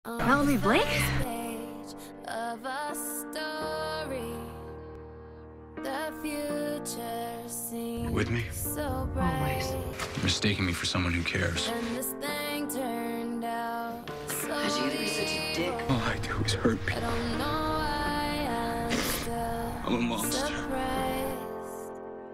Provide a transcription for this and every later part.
Melanie Blake? Of a story, the future seems With me? so bright. Always. You're mistaking me for someone who cares. And this thing turned out so How'd you get to be such a dick? All I do is hurt I people. don't know why I'm still I'm a monster. surprised.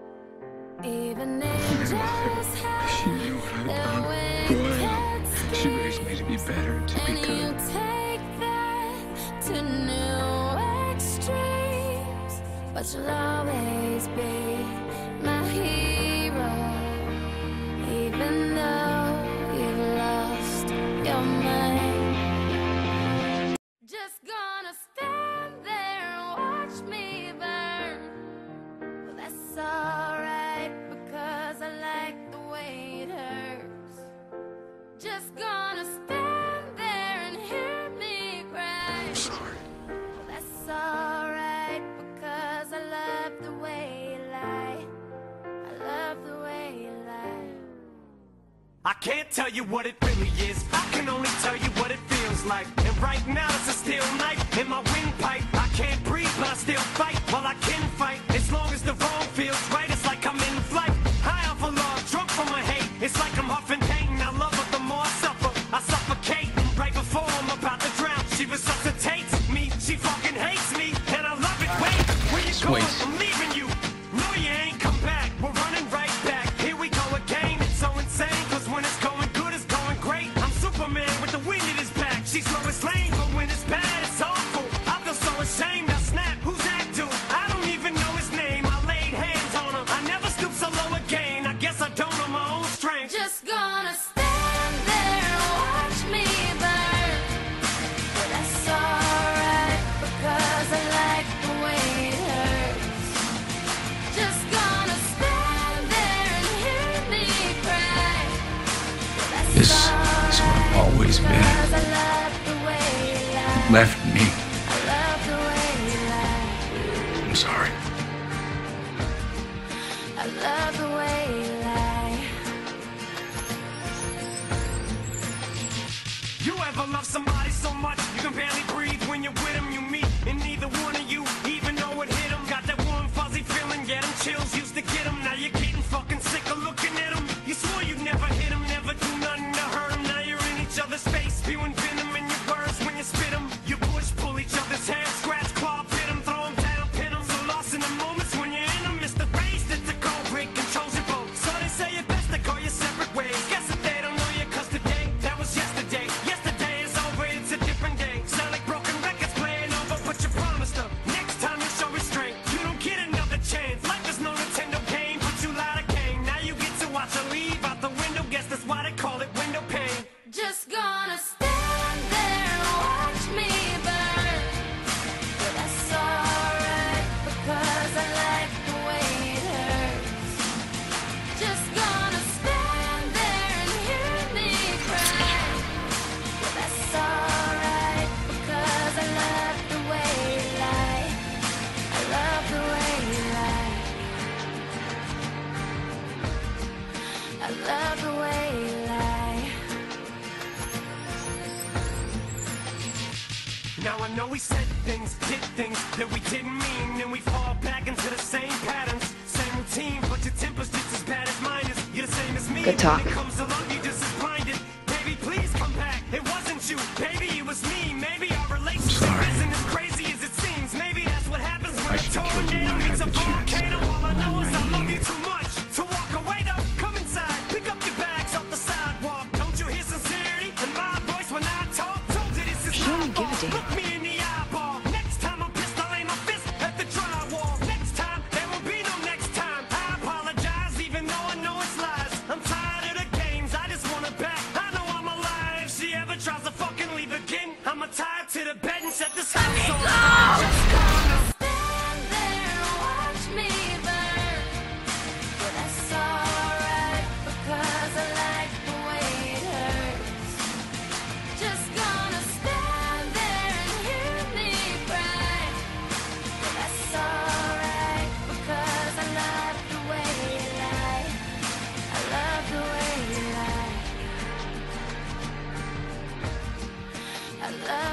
Even angels She have knew what I'd their done. Who I am. wicked She raised me to be better, to be and you good. take that to new extremes, but you'll always be my hero, even though you've lost your mind. Just gonna stand there and watch me burn. Well, that's alright because I like the way it hurts. Just gonna stand there and hear me cry. I'm sorry. Well, that's alright because I love the way you lie. I love the way you lie. I can't tell you what it really is. I can only tell you what it feels like. And right now it's a steel knife in my windpipe. I can't breathe, but I still fight. Well, I can fight as long as the wrong feels right. It's like I'm in flight, high off of love, drunk from my hate. It's like I'm huffing pain. I love her the more I suffer. I suffocate right before I'm about to drown. She resuscitates me. She fucking hates me, and I love it. Wait, where you going? Wait. I'm leaving you. No, you ain't come back. We're running right back. Here we go again. It's so insane, cause when it's going good, it's going great. I'm Superman with the wind in his back. She's Lois Lane, but when it's bad, it's awful. I feel so ashamed. I snap. Who's that dude? I don't even know his name. I laid hands on him. I never stoop so low again. I guess I don't know my own strength. Just gonna stand there and watch me burn. But that's alright because I like the way it hurts. Just gonna stand there and hear me cry. But that's This is who I've always been. because I love the way you lie. Left me. I love the way you lie. I'm sorry. I love the way you lie. You ever love somebody so much you can barely breathe when you're with them? You meet, and neither one of you even know it hit them. Got that warm fuzzy feeling, get them chills, used to get them. Now you're getting fucking sick of looking at them. You swore you'd never hit them, never do nothing to hurt them. Now you're in each other's face, spewing venom in your words when you spit them. You push, pull each other's hair, scratch, claw, pit them, throw them down, pin them. So lost in the moments when you're in them, it's the race that's a cold break, controls your boat. So they say it best to go your separate ways. Guess that they don't know you, cause today, that was yesterday. Yesterday is over, it's a different day. Sound like broken records playing over, but you promised them. Next time you show restraint, you don't get another chance. Life is no Nintendo game, but you lied again. Now you get to watch her leave out the window, guess that's why they call it window pane. Just gonna stand there and watch me burn. But that's alright because I like the way it hurts. Just gonna stand there and hear me cry. But that's alright because I love the way you lie. I love the way you lie. I love the way you lie. Now I know we said things, did things that we didn't mean, and we fall back into the same patterns, same routine, but your temper's just as bad as mine is. You're the same as me. Good talk. When it comes to love, you just as blinded. Baby, please come back. It wasn't you, baby, it was me. Maybe our relationship sorry. isn't as crazy as it seems. Maybe that's what happens when I a should've killed you tornado when I hits had a the chance. volcano. All I know is I I'm love you naive. too much to walk away. Though, come inside, pick up your bags off the sidewalk. Don't you hear sincerity in my voice when I talk? Told you this is She don't my give a fault. damn. Look me in the eyeball. Next time I'm pissed, I'll aim my fist at the drywall. Next time, there will be no next time. I apologize, even though I know it's lies. I'm tired of the games, I just want it back. I know I'm alive. If she ever tries to fucking leave again, I'ma tie her to the bed and set this house on fire. Just gonna stand there and watch me burn. But that's alright because I like the way it hurts. Just gonna stand there and love